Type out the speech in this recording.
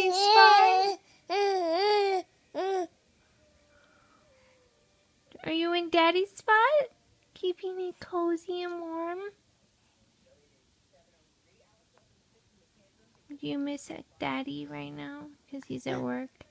daddy's spot? Are you in daddy's spot? Keeping it cozy and warm? Do you miss daddy right now? Because he's at work.